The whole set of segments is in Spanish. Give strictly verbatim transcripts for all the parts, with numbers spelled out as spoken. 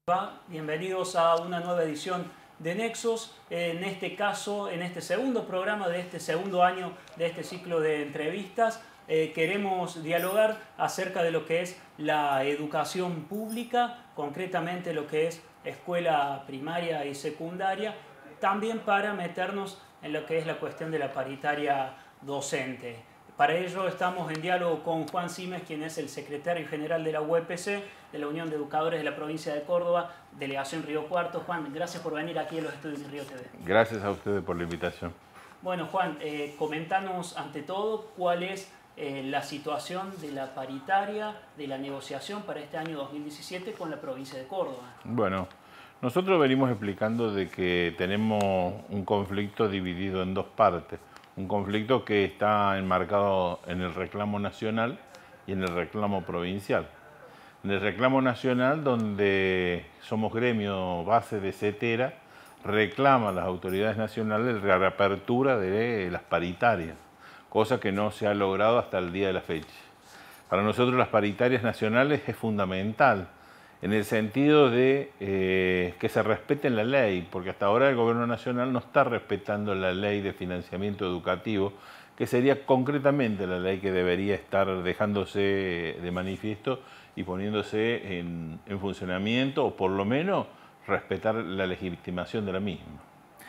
Bienvenidos a una nueva edición de Nexos, en este caso, en este segundo programa de este segundo año de este ciclo de entrevistas. Eh, queremos dialogar acerca de lo que es la educación pública, concretamente lo que es escuela primaria y secundaria, también para meternos en lo que es la cuestión de la paritaria docente. Para ello estamos en diálogo con Juan Simes, quien es el secretario general de la U E P C, de la Unión de Educadores de la Provincia de Córdoba, Delegación Río Cuarto. Juan, gracias por venir aquí a los estudios de Río T V. Gracias a ustedes por la invitación. Bueno, Juan, eh, comentanos ante todo cuál es eh, la situación de la paritaria, de la negociación para este año dos mil diecisiete con la provincia de Córdoba. Bueno, nosotros venimos explicando de que tenemos un conflicto dividido en dos partes. Un conflicto que está enmarcado en el reclamo nacional y en el reclamo provincial. En el reclamo nacional, donde somos gremio base de CETERA, reclama a las autoridades nacionales la reapertura de las paritarias, cosa que no se ha logrado hasta el día de la fecha. Para nosotros las paritarias nacionales es fundamental, en el sentido de eh, que se respete la ley, porque hasta ahora el gobierno nacional no está respetando la ley de financiamiento educativo, que sería concretamente la ley que debería estar dejándose de manifiesto y poniéndose en, en funcionamiento, o por lo menos respetar la legitimación de la misma.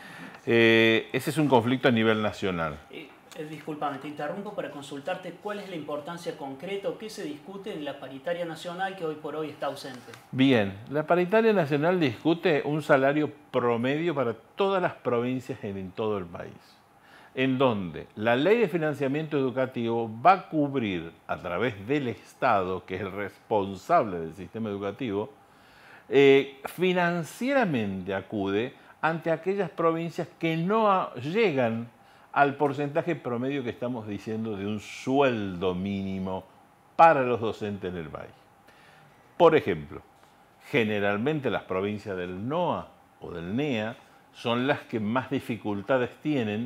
Eh, ese es un conflicto a nivel nacional. Eh, eh, disculpame, te interrumpo para consultarte cuál es la importancia concreta o qué se discute en la paritaria nacional que hoy por hoy está ausente. Bien, la paritaria nacional discute un salario promedio para todas las provincias en todo el país, en donde la ley de financiamiento educativo va a cubrir a través del Estado, que es el responsable del sistema educativo, eh, financieramente acude ante aquellas provincias que no llegan al porcentaje promedio que estamos diciendo de un sueldo mínimo para los docentes en el país. Por ejemplo, generalmente las provincias del NOA o del NEA son las que más dificultades tienen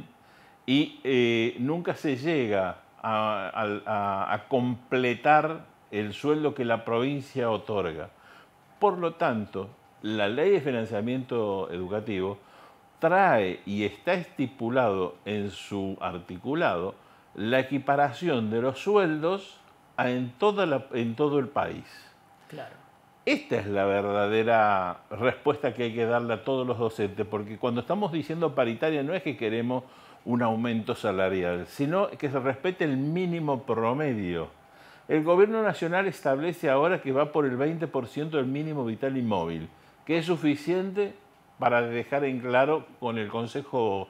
y eh, nunca se llega a, a, a completar el sueldo que la provincia otorga. Por lo tanto, la ley de financiamiento educativo trae y está estipulado en su articulado la equiparación de los sueldos en, toda la, en todo el país. Claro. Esta es la verdadera respuesta que hay que darle a todos los docentes, porque cuando estamos diciendo paritaria no es que queremos un aumento salarial, sino que se respete el mínimo promedio. El gobierno nacional establece ahora que va por el veinte por ciento del mínimo vital y móvil, que es suficiente para dejar en claro con el Consejo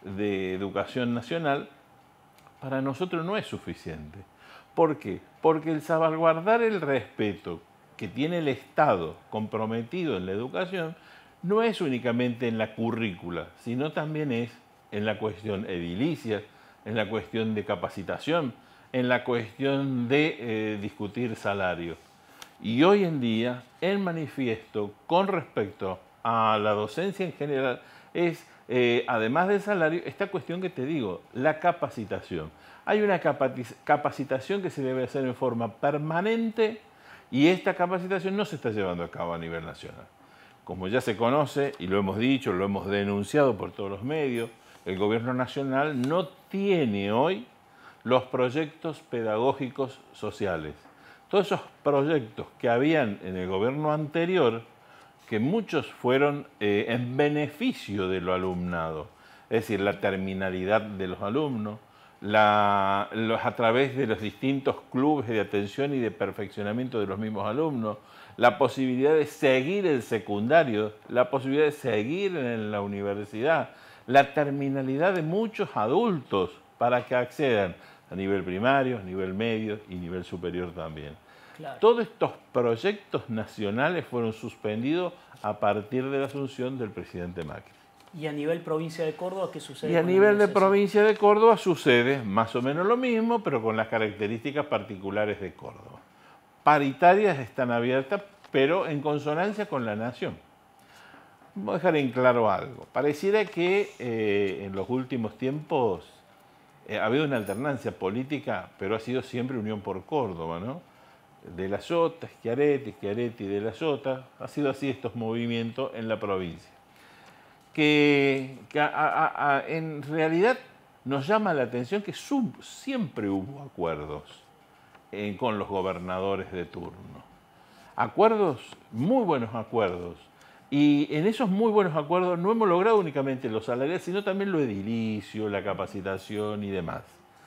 de Educación Nacional, para nosotros no es suficiente. ¿Por qué? Porque el salvaguardar el respeto que tiene el Estado comprometido en la educación no es únicamente en la currícula, sino también es en la cuestión edilicia, en la cuestión de capacitación, en la cuestión de eh, discutir salario. Y hoy en día el manifiesto con respecto a la docencia en general es, eh, además del salario, esta cuestión que te digo, la capacitación. Hay una capacitación que se debe hacer en forma permanente y esta capacitación no se está llevando a cabo a nivel nacional. Como ya se conoce, y lo hemos dicho, lo hemos denunciado por todos los medios, el gobierno nacional no tiene hoy los proyectos pedagógicos sociales. Todos esos proyectos que habían en el gobierno anterior, que muchos fueron eh, en beneficio de lo alumnado, es decir, la terminalidad de los alumnos, la, los, a través de los distintos clubes de atención y de perfeccionamiento de los mismos alumnos, la posibilidad de seguir el secundario, la posibilidad de seguir en la universidad, la terminalidad de muchos adultos para que accedan a nivel primario, a nivel medio y nivel superior también. Claro. Todos estos proyectos nacionales fueron suspendidos a partir de la asunción del presidente Macri. ¿Y a nivel provincia de Córdoba qué sucede? Y a nivel de provincia de Córdoba sucede más o menos lo mismo, pero con las características particulares de Córdoba. Paritarias están abiertas, pero en consonancia con la nación. Voy a dejar en claro algo. Pareciera que eh, en los últimos tiempos eh, ha habido una alternancia política, pero ha sido siempre Unión por Córdoba, ¿no? de la Sota, Schiaretti, Schiaretti de la Sota. Ha sido así estos movimientos en la provincia. Que, que a, a, a, en realidad nos llama la atención que sub, siempre hubo acuerdos eh, con los gobernadores de turno. Acuerdos, muy buenos acuerdos. Y en esos muy buenos acuerdos no hemos logrado únicamente lo salarial, sino también lo edilicio, la capacitación y demás.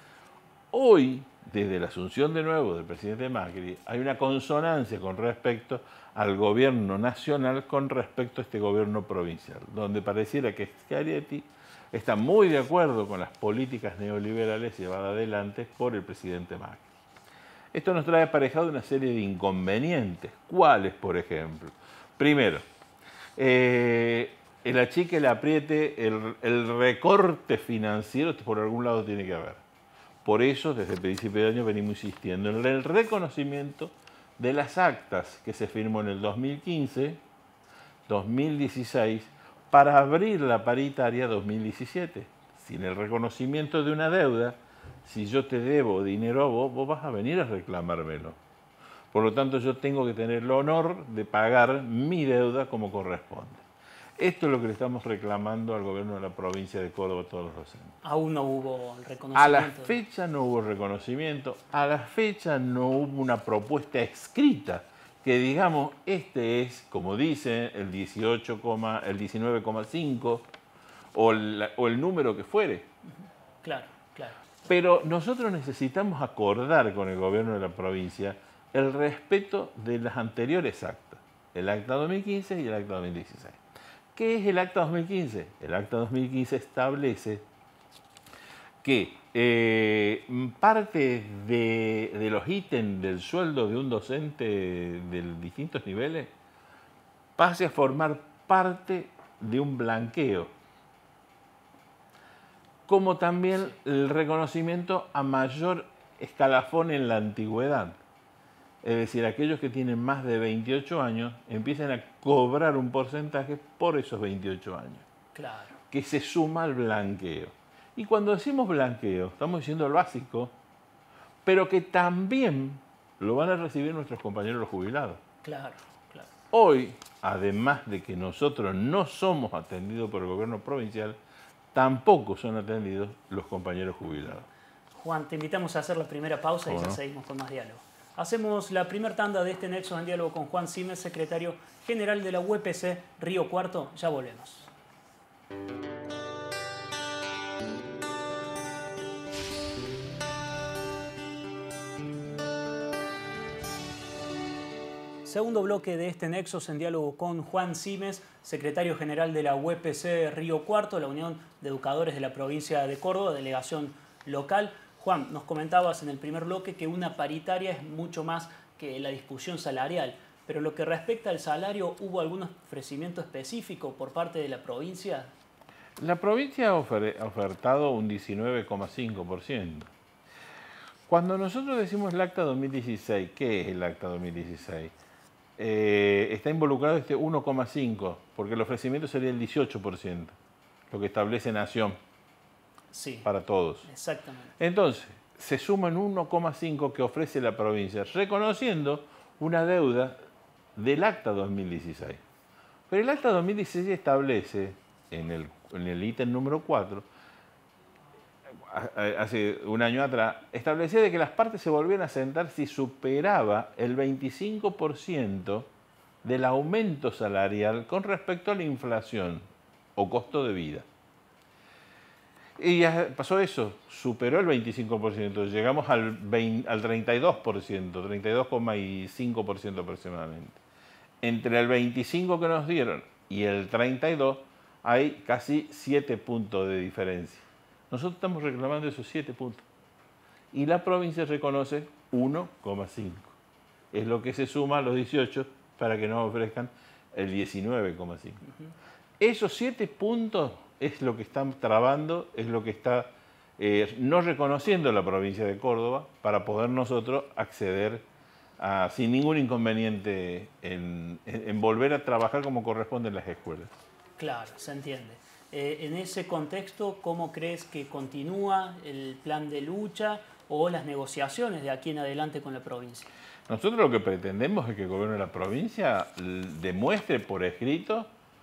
Hoy, desde la asunción de nuevo del presidente Macri, hay una consonancia con respecto al gobierno nacional con respecto a este gobierno provincial, donde pareciera que Schiaretti está muy de acuerdo con las políticas neoliberales llevadas adelante por el presidente Macri. Esto nos trae aparejado una serie de inconvenientes. ¿Cuáles, por ejemplo? Primero, eh, el achique, el apriete, el, el recorte financiero, por algún lado tiene que haber. Por eso, desde el principio de año venimos insistiendo en el reconocimiento de las actas que se firmó en el dos mil quince, dos mil dieciséis, para abrir la paritaria dos mil diecisiete. Sin el reconocimiento de una deuda, si yo te debo dinero a vos, vos vas a venir a reclamármelo. Por lo tanto, yo tengo que tener el honor de pagar mi deuda como corresponde. Esto es lo que le estamos reclamando al gobierno de la provincia de Córdoba, a todos los docentes. Aún no hubo reconocimiento. A la fecha no hubo reconocimiento, a la fecha no hubo una propuesta escrita que digamos, este es, como dice, el dieciocho, el diecinueve coma cinco o, o el número que fuere. Claro, claro. Pero nosotros necesitamos acordar con el gobierno de la provincia el respeto de las anteriores actas, el acta dos mil quince y el acta dos mil dieciséis. ¿Qué es el acta dos mil quince? El acta dos mil quince establece que eh, parte de, de los ítems del sueldo de un docente de distintos niveles pase a formar parte de un blanqueo, como también el reconocimiento a mayor escalafón en la antigüedad. Es decir, aquellos que tienen más de veintiocho años empiezan a cobrar un porcentaje por esos veintiocho años, claro, que se suma al blanqueo. Y cuando decimos blanqueo, estamos diciendo el básico, pero que también lo van a recibir nuestros compañeros los jubilados. Claro, claro. Hoy, además de que nosotros no somos atendidos por el gobierno provincial, tampoco son atendidos los compañeros jubilados. Juan, te invitamos a hacer la primera pausa y ya no? seguimos con más diálogo. Hacemos la primera tanda de este Nexos en Diálogo con Juan Simes, secretario general de la U P C Río Cuarto. Ya volvemos. Segundo bloque de este Nexos en Diálogo con Juan Simes, secretario general de la U P C Río Cuarto, la Unión de Educadores de la Provincia de Córdoba, delegación local. Juan, nos comentabas en el primer bloque que una paritaria es mucho más que la discusión salarial, pero lo que respecta al salario, ¿hubo algún ofrecimiento específico por parte de la provincia? La provincia ha ofertado un diecinueve coma cinco por ciento. Cuando nosotros decimos el acta dos mil dieciséis, ¿qué es el acta dos mil dieciséis? Eh, está involucrado este uno coma cinco por ciento, porque el ofrecimiento sería el dieciocho por ciento, lo que establece Nación. Sí, para todos. Exactamente. Entonces, se suman uno coma cinco que ofrece la provincia, reconociendo una deuda del acta dos mil dieciséis. Pero el acta dos mil dieciséis establece, en el, en el ítem número cuatro, hace un año atrás, establecía de que las partes se volvían a sentar si superaba el veinticinco por ciento del aumento salarial con respecto a la inflación o costo de vida. Y ya pasó eso, superó el veinticinco por ciento, llegamos al, veinte, al treinta y dos por ciento, treinta y dos coma cinco por ciento aproximadamente. Entre el veinticinco que nos dieron y el treinta y dos hay casi siete puntos de diferencia. Nosotros estamos reclamando esos siete puntos. Y la provincia reconoce uno coma cinco. Es lo que se suma a los dieciocho para que nos ofrezcan el diecinueve coma cinco. Uh-huh. Esos siete puntos es lo que están trabando, es lo que está eh, no reconociendo la provincia de Córdoba para poder nosotros acceder a, sin ningún inconveniente en, en, en volver a trabajar como corresponde en las escuelas. Claro, se entiende. Eh, en ese contexto, ¿cómo crees que continúa el plan de lucha o las negociaciones de aquí en adelante con la provincia? Nosotros lo que pretendemos es que el gobierno de la provincia demuestre por escrito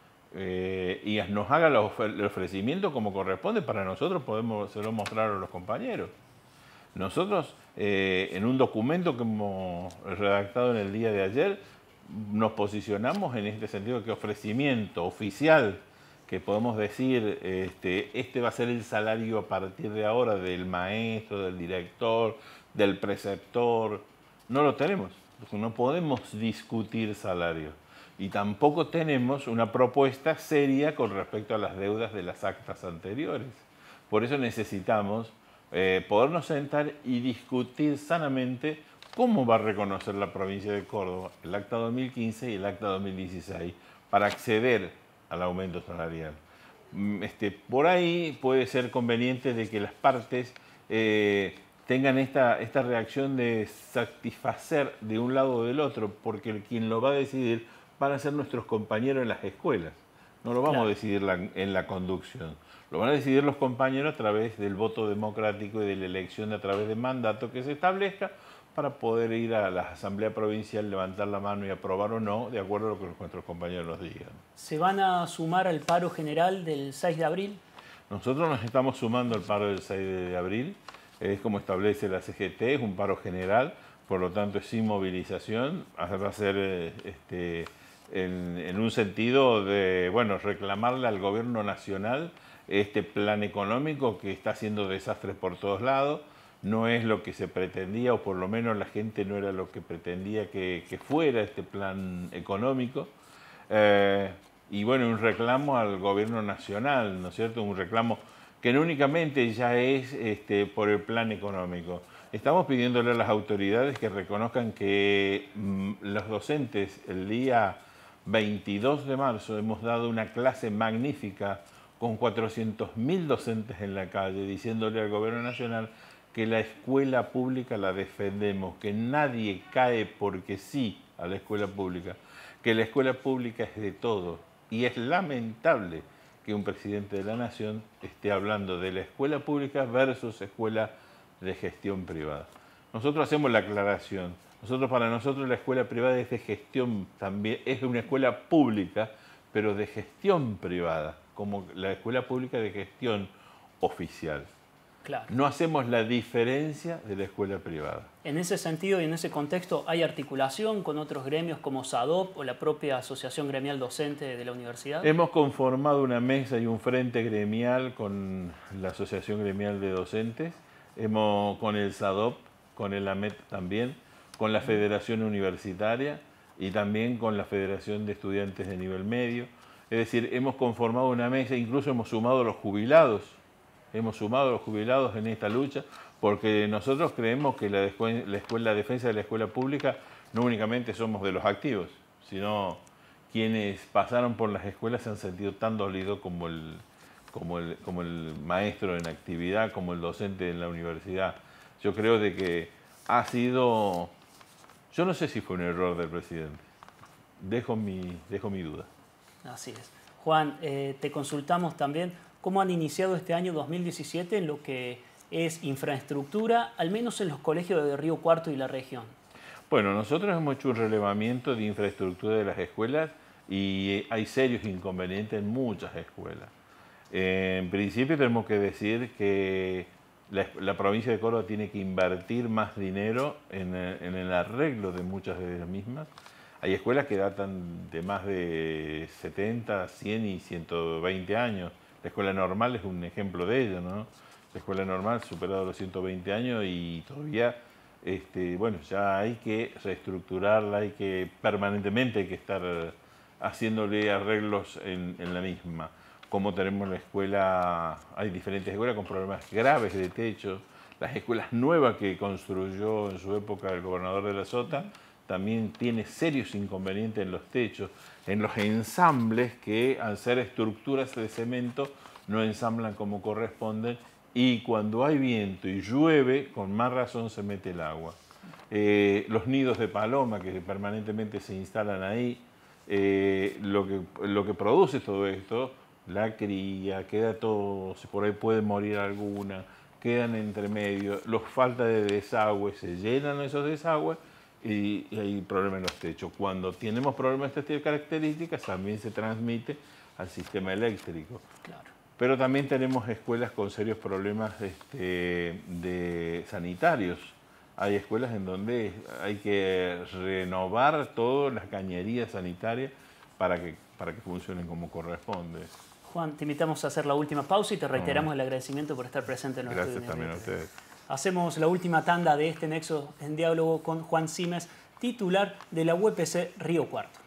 eh, y nos haga el ofrecimiento como corresponde para nosotros podemos mostrar a los compañeros. Nosotros, eh, en un documento que hemos redactado en el día de ayer, nos posicionamos en este sentido, que ofrecimiento oficial, que podemos decir, este, este va a ser el salario a partir de ahora del maestro, del director, del preceptor, no lo tenemos, no podemos discutir salario. Y tampoco tenemos una propuesta seria con respecto a las deudas de las actas anteriores. Por eso necesitamos eh, podernos sentar y discutir sanamente cómo va a reconocer la provincia de Córdoba el acta dos mil quince y el acta dos mil dieciséis para acceder al aumento salarial. Este, por ahí puede ser conveniente de que las partes eh, tengan esta, esta reacción de satisfacer de un lado o del otro, porque quien lo va a decidir van a ser nuestros compañeros en las escuelas. No lo vamos claro. a decidir la, en la conducción. Lo van a decidir los compañeros a través del voto democrático y de la elección a través de mandato que se establezca para poder ir a la Asamblea Provincial, levantar la mano y aprobar o no, de acuerdo a lo que nuestros compañeros nos digan. ¿Se van a sumar al paro general del seis de abril? Nosotros nos estamos sumando al paro del seis de abril. Es como establece la C G T, es un paro general, por lo tanto es sin movilización. Va a ser este, en, en un sentido de, bueno, reclamarle al gobierno nacional este plan económico que está haciendo desastres por todos lados. No es lo que se pretendía, o por lo menos la gente no era lo que pretendía que, que fuera este plan económico. Eh, y bueno, un reclamo al gobierno nacional, ¿no es cierto? Un reclamo que no únicamente ya es este, por el plan económico. Estamos pidiéndole a las autoridades que reconozcan que mmm, los docentes el día veintidós de marzo hemos dado una clase magnífica con cuatrocientos mil docentes en la calle, diciéndole al gobierno nacional que la escuela pública la defendemos, que nadie cae porque sí a la escuela pública, que la escuela pública es de todo. Y es lamentable que un presidente de la Nación esté hablando de la escuela pública versus escuela de gestión privada. Nosotros hacemos la aclaración. Nosotros, para nosotros la escuela privada es de gestión también, es una escuela pública, pero de gestión privada, como la escuela pública de gestión oficial. Claro. No hacemos la diferencia de la escuela privada. En ese sentido y en ese contexto, ¿hay articulación con otros gremios como SADOP o la propia Asociación Gremial Docente de la Universidad? Hemos conformado una mesa y un frente gremial con la Asociación Gremial de Docentes, hemos, con el SADOP, con el AMET también, con la Federación Universitaria y también con la Federación de Estudiantes de Nivel Medio. Es decir, hemos conformado una mesa, incluso hemos sumado a los jubilados, hemos sumado a los jubilados en esta lucha, porque nosotros creemos que la, la, escuela, la defensa de la escuela pública no únicamente somos de los activos, sino quienes pasaron por las escuelas se han sentido tan dolidos como el, como el, como el maestro en actividad, como el docente en la universidad. Yo creo de que ha sido, yo no sé si fue un error del presidente, dejo mi, dejo mi duda. Así es. Juan, eh, te consultamos también cómo han iniciado este año dos mil diecisiete en lo que es infraestructura, al menos en los colegios de Río Cuarto y la región. Bueno, nosotros hemos hecho un relevamiento de infraestructura de las escuelas y hay serios inconvenientes en muchas escuelas. En principio tenemos que decir que la, la provincia de Córdoba tiene que invertir más dinero en, en el arreglo de muchas de las mismas. Hay escuelas que datan de más de setenta, cien y ciento veinte años. La escuela normal es un ejemplo de ello, ¿no? La escuela normal ha superado los ciento veinte años y todavía, este, bueno, ya hay que reestructurarla, hay que permanentemente hay que estar haciéndole arreglos en, en la misma. Como tenemos la escuela, hay diferentes escuelas con problemas graves de techo. Las escuelas nuevas que construyó en su época el gobernador de la Sota también tiene serios inconvenientes en los techos, en los ensambles que al ser estructuras de cemento no ensamblan como corresponden y cuando hay viento y llueve, con más razón se mete el agua. Eh, los nidos de paloma que permanentemente se instalan ahí, eh, lo, que, lo que produce todo esto, la cría, queda todo, por ahí puede morir alguna, quedan entre medio, los falta de desagüe, se llenan esos desagües y, y hay problemas en los techos. Cuando tenemos problemas de estas características, también se transmite al sistema eléctrico. Claro. Pero también tenemos escuelas con serios problemas este, de sanitarios. Hay escuelas en donde hay que renovar toda la cañería sanitaria para que, para que funcionen como corresponde. Juan, te invitamos a hacer la última pausa y te reiteramos el agradecimiento por estar presente en nuestro Gracias también a ustedes. Hacemos la última tanda de este Nexo en diálogo con Juan Simes, titular de la U P C Río Cuarto.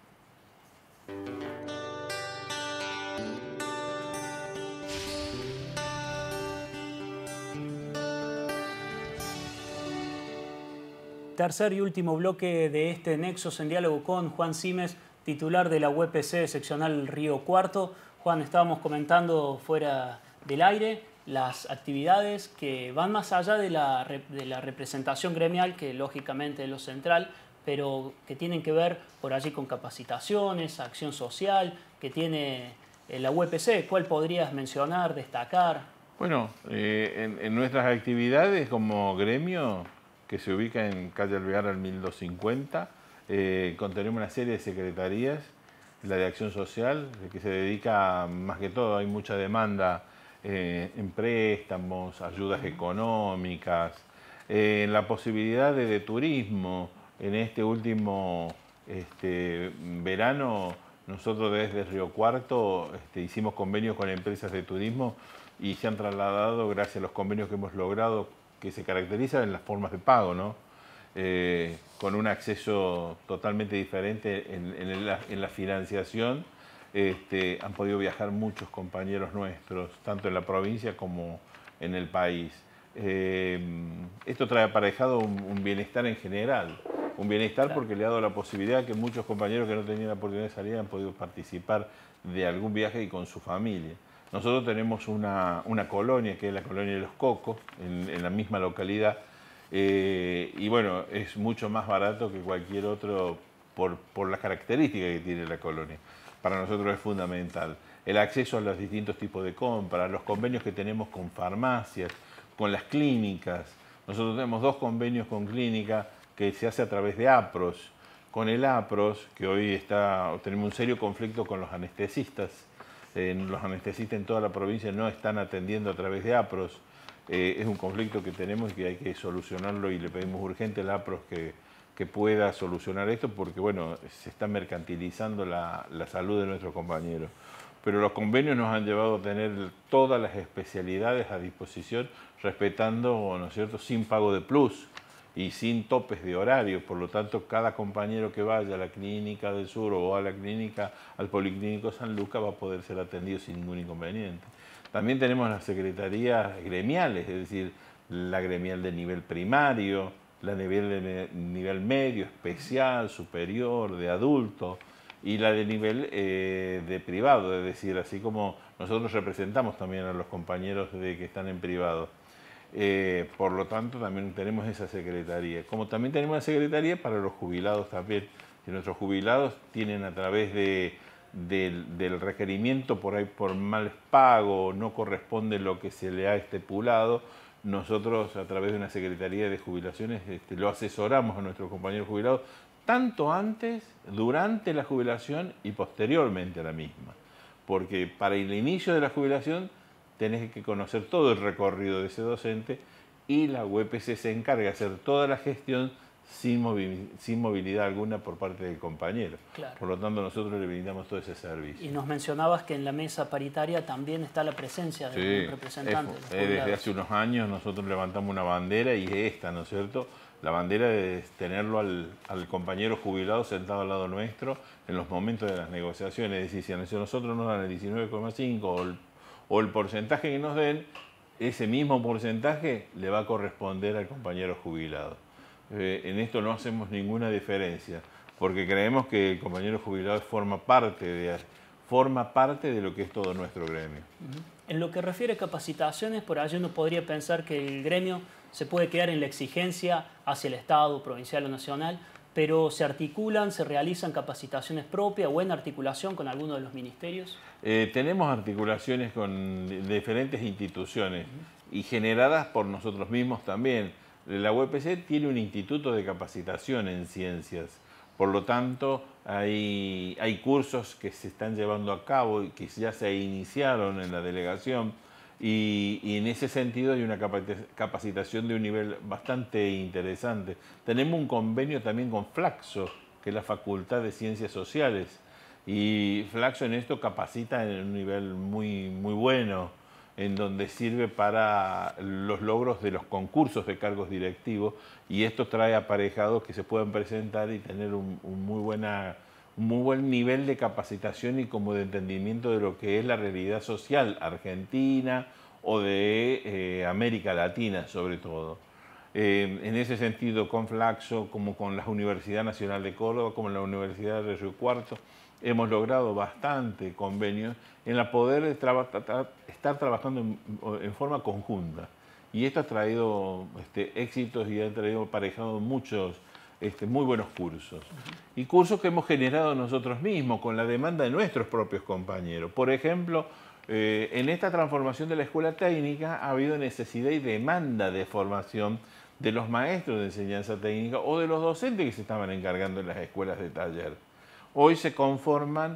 Tercer y último bloque de este Nexos en diálogo con Juan Simes, titular de la U P C seccional Río Cuarto. Juan, estábamos comentando fuera del aire las actividades que van más allá de la, de la representación gremial, que lógicamente es lo central, pero que tienen que ver por allí con capacitaciones, acción social, que tiene la U P C. ¿Cuál podrías mencionar, destacar? Bueno, eh, en, en nuestras actividades como gremio, que se ubica en calle Alvear al mil doscientos cincuenta, eh, contenemos una serie de secretarías, la de acción social, que se dedica más que todo, hay mucha demanda eh, en préstamos, ayudas económicas, eh, en la posibilidad de, de turismo. En este último este, verano, nosotros desde Río Cuarto este, hicimos convenios con empresas de turismo y se han trasladado, gracias a los convenios que hemos logrado, que se caracterizan en las formas de pago, ¿no? Eh, con un acceso totalmente diferente en, en, la, en la financiación. Este, han podido viajar muchos compañeros nuestros, tanto en la provincia como en el país. Eh, esto trae aparejado un, un bienestar en general, un bienestar Claro. porque le ha dado la posibilidad que muchos compañeros que no tenían la oportunidad de salir han podido participar de algún viaje y con su familia. Nosotros tenemos una, una colonia, que es la colonia de Los Cocos, en, en la misma localidad, eh, y bueno, es mucho más barato que cualquier otro por, por las características que tiene la colonia. Para nosotros es fundamental. El acceso a los distintos tipos de compras, los convenios que tenemos con farmacias, con las clínicas. Nosotros tenemos dos convenios con clínicas que se hace a través de APROS. Con el APROS, que hoy está, tenemos un serio conflicto con los anestesistas. Eh, los anestesistas en toda la provincia no están atendiendo a través de APROS. Eh, es un conflicto que tenemos y que hay que solucionarlo y le pedimos urgente al APROS que, que pueda solucionar esto porque bueno, se está mercantilizando la, la salud de nuestros compañeros. Pero los convenios nos han llevado a tener todas las especialidades a disposición, respetando, ¿no es cierto?, sin pago de plus y sin topes de horario. Por lo tanto, cada compañero que vaya a la Clínica del Sur o a la clínica, al Policlínico San Lucas, va a poder ser atendido sin ningún inconveniente. También tenemos las secretarías gremiales, es decir, la gremial de nivel primario, la nivel de nivel medio, especial, superior, de adulto, y la de nivel eh, de privado, es decir, así como nosotros representamos también a los compañeros de que están en privado. Eh, por lo tanto, también tenemos esa secretaría. Como también tenemos una secretaría para los jubilados también. Si nuestros jubilados tienen a través de, del, del requerimiento por ahí por mal pago, no corresponde lo que se le ha estipulado, nosotros a través de una secretaría de jubilaciones este, lo asesoramos a nuestros compañeros jubilados tanto antes, durante la jubilación y posteriormente a la misma. Porque para el inicio de la jubilación tenés que conocer todo el recorrido de ese docente y la U P C se encarga de hacer toda la gestión sin, movi sin movilidad alguna por parte del compañero. Claro. Por lo tanto, nosotros le brindamos todo ese servicio. Y nos mencionabas que en la mesa paritaria también está la presencia de sí, un representante. es, de los desde hace unos años nosotros levantamos una bandera y esta, ¿no es cierto?, la bandera de tenerlo al, al compañero jubilado sentado al lado nuestro en los momentos de las negociaciones. Es decir, si a nosotros nos dan el diecinueve coma cinco o el, o el porcentaje que nos den, ese mismo porcentaje le va a corresponder al compañero jubilado. Eh, en esto no hacemos ninguna diferencia, porque creemos que el compañero jubilado forma parte de, forma parte de lo que es todo nuestro gremio. En lo que refiere a capacitaciones, por allí uno podría pensar que el gremio se puede quedar en la exigencia hacia el Estado, provincial o nacional, pero ¿se articulan, se realizan capacitaciones propias o en articulación con alguno de los ministerios? Eh, tenemos articulaciones con diferentes instituciones y generadas por nosotros mismos también. La U P C tiene un instituto de capacitación en ciencias, por lo tanto hay, hay cursos que se están llevando a cabo y que ya se iniciaron en la delegación y, y en ese sentido hay una capacitación de un nivel bastante interesante. Tenemos un convenio también con Flaxo, que es la Facultad de Ciencias Sociales, y Flaxo en esto capacita en un nivel muy, muy bueno, en donde sirve para los logros de los concursos de cargos directivos, y esto trae aparejados que se puedan presentar y tener un, un, muy buena, un muy buen nivel de capacitación y como de entendimiento de lo que es la realidad social argentina o de eh, América Latina sobre todo. Eh, en ese sentido, con Flaxo, como con la Universidad Nacional de Córdoba, como la Universidad de Río Cuarto, hemos logrado bastante convenios en la poder traba, tra, estar trabajando en, en forma conjunta. Y esto ha traído este, éxitos y ha traído aparejado muchos este, muy buenos cursos. Y cursos que hemos generado nosotros mismos con la demanda de nuestros propios compañeros. Por ejemplo, eh, en esta transformación de la escuela técnica ha habido necesidad y demanda de formación de los maestros de enseñanza técnica o de los docentes que se estaban encargando en las escuelas de taller. Hoy se conforman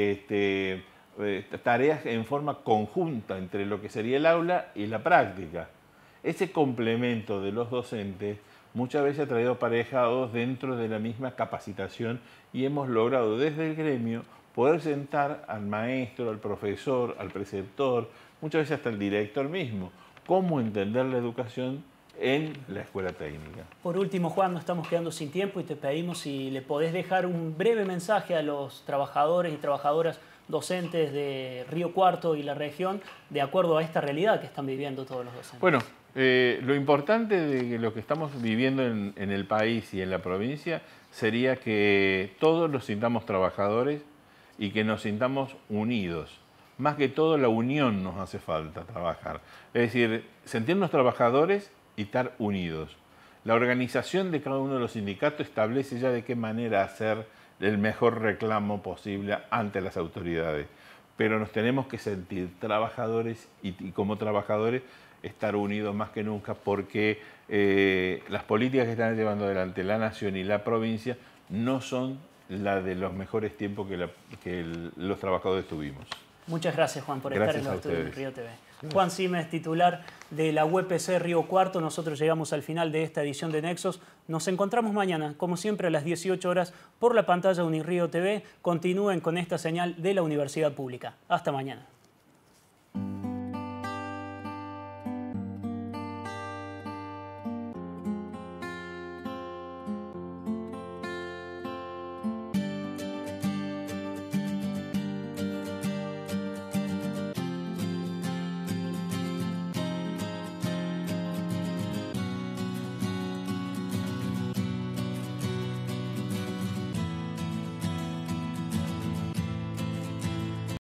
este, eh, tareas en forma conjunta entre lo que sería el aula y la práctica. Ese complemento de los docentes muchas veces ha traído aparejados dentro de la misma capacitación y hemos logrado desde el gremio poder sentar al maestro, al profesor, al preceptor, muchas veces hasta el director mismo, cómo entender la educación en la escuela técnica. Por último, Juan, nos estamos quedando sin tiempo y te pedimos si le podés dejar un breve mensaje a los trabajadores y trabajadoras docentes de Río Cuarto y la región de acuerdo a esta realidad que están viviendo todos los docentes. Bueno, eh, lo importante de lo que estamos viviendo en, en el país y en la provincia sería que todos nos sintamos trabajadores y que nos sintamos unidos. Más que todo, la unión nos hace falta trabajar. Es decir, sentirnos trabajadores y estar unidos. La organización de cada uno de los sindicatos establece ya de qué manera hacer el mejor reclamo posible ante las autoridades. Pero nos tenemos que sentir trabajadores y, y como trabajadores estar unidos más que nunca porque eh, las políticas que están llevando adelante la nación y la provincia no son las de los mejores tiempos que, la, que el, los trabajadores tuvimos. Muchas gracias, Juan, por gracias estar en los estudios de Río T V. Gracias. Juan Simes, titular de la U P C Río Cuarto. Nosotros llegamos al final de esta edición de Nexos. Nos encontramos mañana, como siempre, a las dieciocho horas por la pantalla de Unirrío T V. Continúen con esta señal de la Universidad Pública. Hasta mañana.